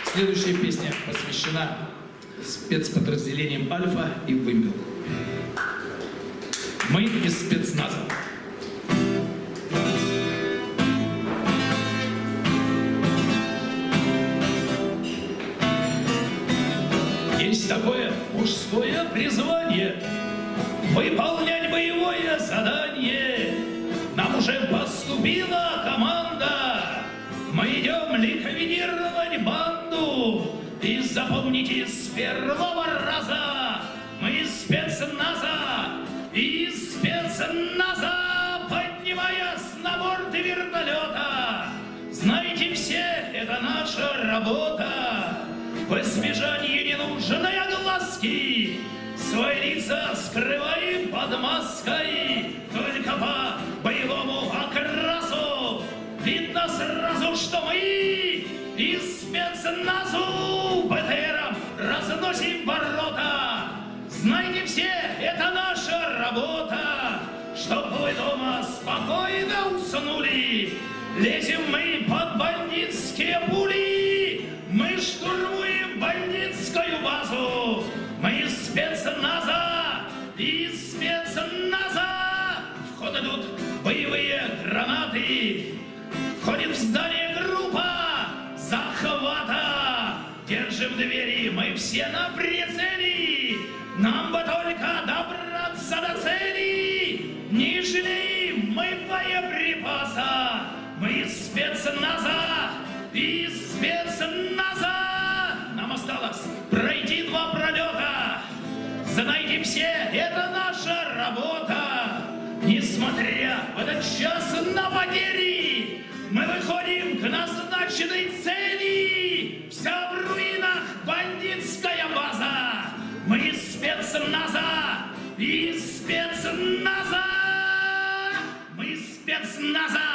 Следующая песня посвящена спецподразделениям «Альфа» и «Вымпел». Мы из спецназа. Есть такое мужское призвание — выполнять боевое задание. Нам уже поступила команда, мы идем ликвидировать банду. И запомните с первого раза, мы из спецназа, из спецназа, поднимаясь на борт вертолета. Знаете все, это наша работа. В избежание ненужной огласки свои лица скрываем под маской. Только по боевому окрасу видно сразу, что мы из спецназу БТРом разносим ворота. Знайте все, это наша работа. Чтоб вы дома спокойно уснули, лезем мы под бандитские пули. Мы штурмуем бандитскую базу. Мы из спецназа, из спецназа. В ход идут боевые гранаты. Входит в здание группа захвата. Держим двери, мы все на прицеле. Нам бы только добраться до цели. Не жалеем мы боеприпаса. Мы из спецназа, из спецназа. Нам осталось пройти 2 пролета. Знайте все, это наша работа. Несмотря в этот час на потери, мы выходим к назначенной цели. Вся в руинах бандитская база. Мы из спецназа, из спецназа. Мы из спецназа.